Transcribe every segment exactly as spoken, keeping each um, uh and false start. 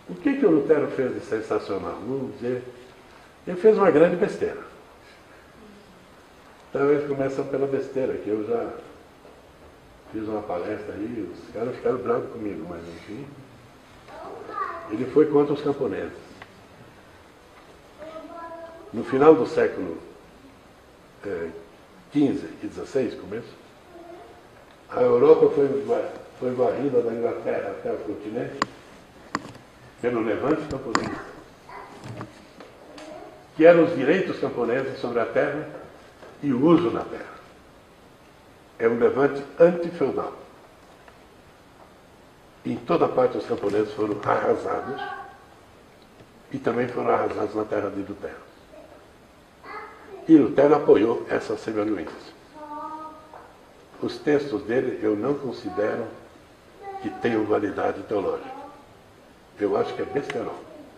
O que, que o Lutero fez de sensacional? Vamos dizer, ele fez uma grande besteira. Talvez começando pela besteira, que eu já fiz uma palestra aí, os caras ficaram bravos comigo, mas enfim. Ele foi contra os camponeses. No final do século é, quinze e dezesseis, começo, a Europa foi, foi varrida da Inglaterra até o continente pelo levante camponês, que eram os direitos camponeses sobre a terra e o uso na terra. É um levante antifeudal. Em toda parte os camponeses foram arrasados e também foram arrasados na terra de Lutero. E Lutero apoiou essa semelhança. Os textos dele eu não considero que tenham validade teológica. Eu acho que é besterol.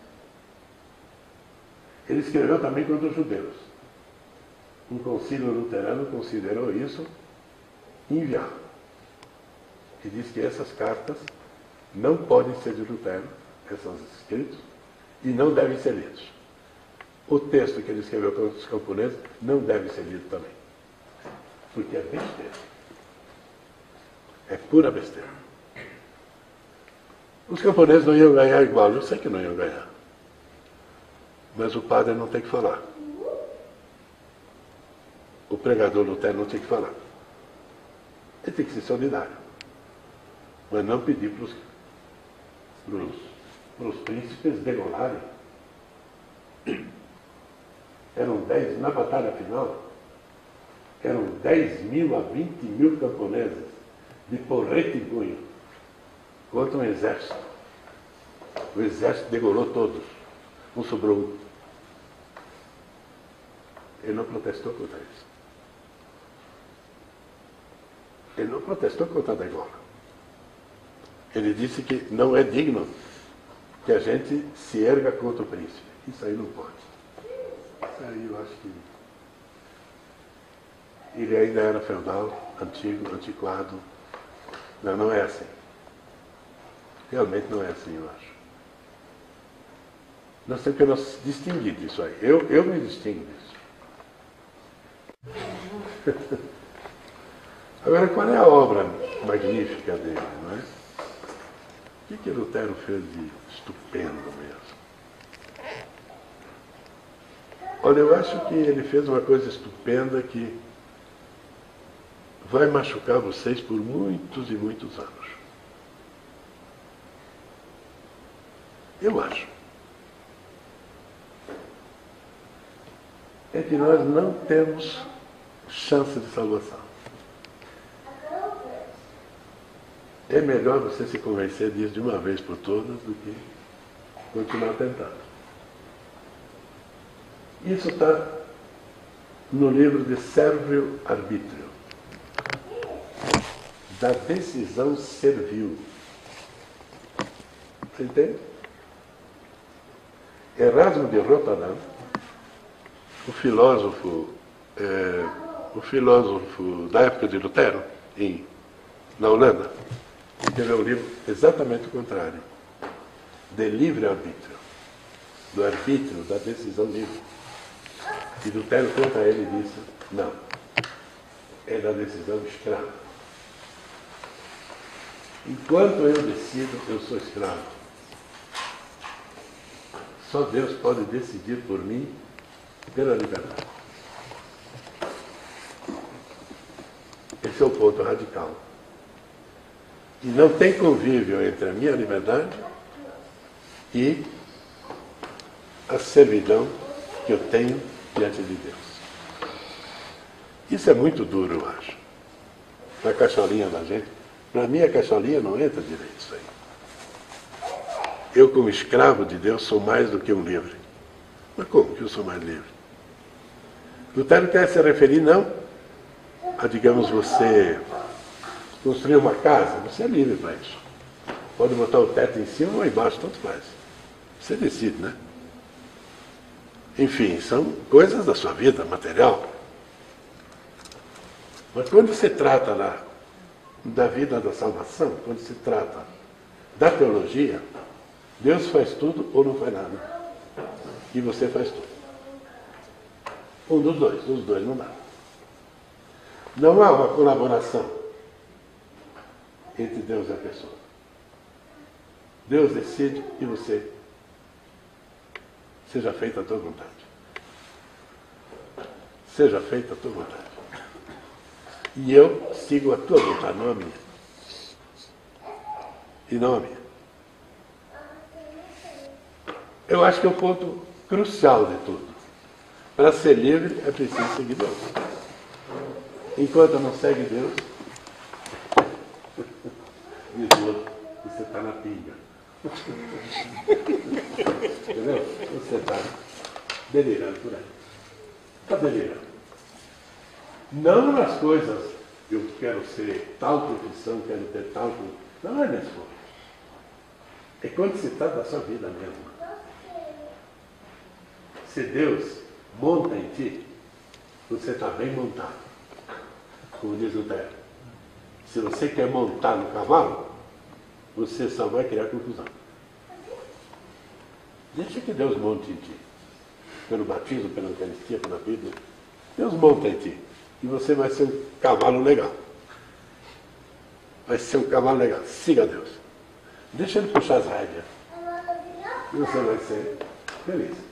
Ele escreveu também contra os judeus. Um concílio luterano considerou isso inviável. E diz que essas cartas não podem ser de Lutero, esses escritos, e não devem ser lidos. O texto que ele escreveu contra os camponeses não deve ser lido também. Porque é besteira. É pura besteira. Os camponeses não iam ganhar igual, eu sei que não iam ganhar. Mas o padre não tem que falar. O pregador Lutero não tem que falar. Ele tem que ser solidário. Mas não pedir para os, para os, para os príncipes degolarem. Eram dez, na batalha final, eram dez mil a vinte mil camponeses de porrete em punho contra um exército. O exército degolou todos. Não sobrou um. Ele não protestou contra isso. Ele não protestou contra a degola. Ele disse que não é digno que a gente se erga contra o príncipe. Isso aí não pode. Isso aí eu acho que... Ele ainda era feudal, antigo, antiquado. Não, não é assim. Realmente não é assim, eu acho. Nós temos que nos distinguir disso aí. Eu, eu me distingo disso. Agora, qual é a obra magnífica dele, não é? O que, que Lutero fez de estupendo mesmo? Olha, eu acho que ele fez uma coisa estupenda que vai machucar vocês por muitos e muitos anos. Eu acho. É que nós não temos chance de salvação. É melhor você se convencer disso de uma vez por todas do que continuar tentando. Isso está no livro de Servil Arbitrio, da decisão servil. Você entende? Erasmo de Roterdã, o filósofo, é, o filósofo da época de Lutero, em, na Holanda, escreveu um livro exatamente o contrário, de livre-arbítrio, do arbítrio, da decisão livre. E Lutero contra ele disse, não, é da decisão escrava. Enquanto eu decido, eu sou escravo. Só Deus pode decidir por mim pela liberdade. Esse é o ponto radical. E não tem convívio entre a minha liberdade e a servidão que eu tenho diante de Deus. Isso é muito duro, eu acho. Na cacholinha da gente. Para mim, a cacholinha não entra direito isso aí. Eu, como escravo de Deus, sou mais do que um livre. Mas como que eu sou mais livre? Lutero quer se referir, não a, digamos, você construir uma casa. Você é livre para isso. Pode botar o teto em cima ou embaixo, tanto faz. Você decide, né? Enfim, são coisas da sua vida material. Mas quando se trata da, da vida da salvação, quando se trata da teologia, Deus faz tudo ou não faz nada. E você faz tudo. Um dos dois, dos dois não dá. Não há uma colaboração entre Deus e a pessoa. Deus decide e você seja feita a tua vontade. Seja feita a tua vontade. E eu sigo a tua vontade, não a minha. E não a minha. Eu acho que é o ponto crucial de tudo. Para ser livre é preciso seguir Deus. Enquanto não segue Deus, diz o outro, você está na pinga. Entendeu? Você está delirando por aí. Está delirando. Não nas coisas, eu quero ser tal profissão, quero ter tal profissão. Não é nessa coisa. É quando se trata da sua vida mesmo. Se Deus monta em ti, você está bem montado. Como diz o Té. Se você quer montar no cavalo, você só vai criar confusão. Deixa que Deus monte em ti. Pelo batismo, pela Eucaristia, pela Bíblia. Deus monta em ti. E você vai ser um cavalo legal. Vai ser um cavalo legal. Siga Deus. Deixa ele puxar as rédeas. E você vai ser feliz.